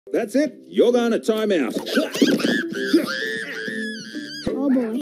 That's it. You're going to time out. Oh boy.